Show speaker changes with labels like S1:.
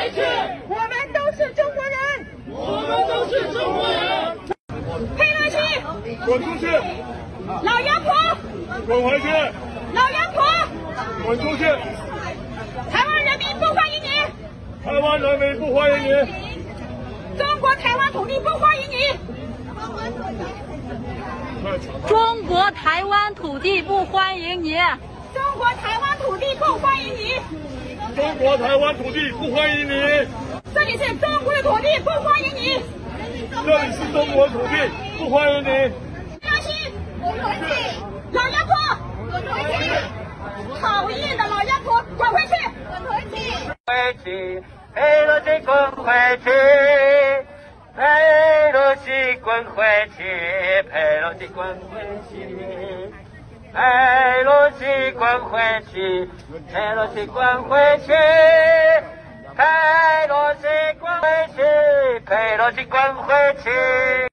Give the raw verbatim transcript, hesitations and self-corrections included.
S1: 回去！
S2: 我们都是中国人！
S1: 我们都是中国人！
S2: 佩洛西，
S3: 滚出去！
S2: 老杨婆，
S3: 滚回去！
S2: 老杨婆，
S3: 滚出去！
S2: 台湾人民不欢迎你！
S3: 台湾人民不欢迎你！
S2: 中国台湾土地不欢迎你！
S4: 中国台湾土地不欢迎你！
S2: 中国台湾土地不欢迎你！
S3: 中国台湾土地不欢迎你！
S2: 这里是中国的土地，不欢迎你！
S3: 这里是中国土地，不欢迎你！
S2: 佩洛西，滚回去！老杨婆，滚回去！讨厌的老杨婆，滚回去！滚回去！
S5: 回去，佩洛西滚回去！佩洛西滚回去！佩洛西滚回去！佩洛西滚回去！佩洛西滚回去！佩洛西滚回去！佩洛西滚回去！